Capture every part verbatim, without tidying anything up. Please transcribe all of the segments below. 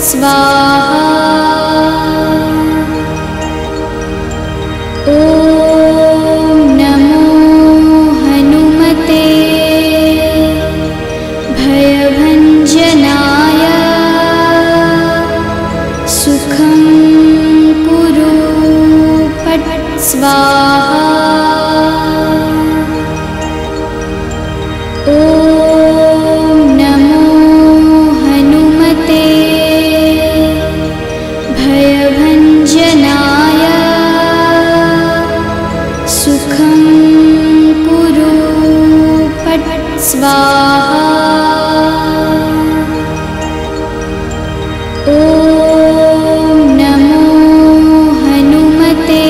स्वाहा। ॐ नमो हनुमते भयभञ्जनाय सुखं कुरु फट् स्वाहा। ॐ नमो हनुमते भयभञ्जनाय सुखं कुरु फट् स्वाहा। ॐ नमो हनुमते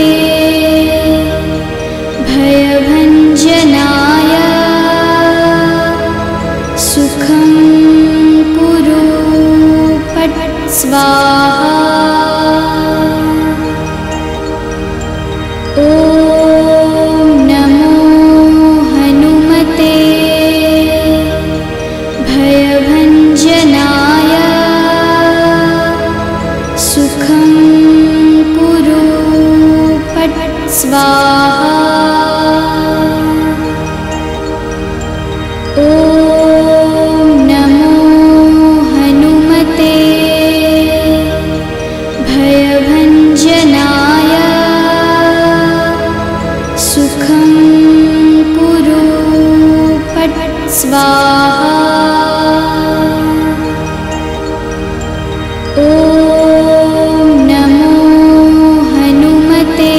भयभञ्जनाय सुखं कुरु फट् स्वाहा। ॐ नमो हनुमते भयभञ्जनाय सुखं कुरु फट् स्वाहा। ॐ नमो हनुमते भयभञ्जनाय सुखं कुरु फट् स्वाहा। ॐ नमो हनुमते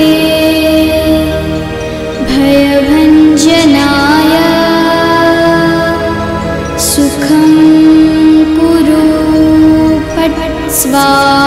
भयभञ्जनाय सुखं कुरु फट् स्वाहा।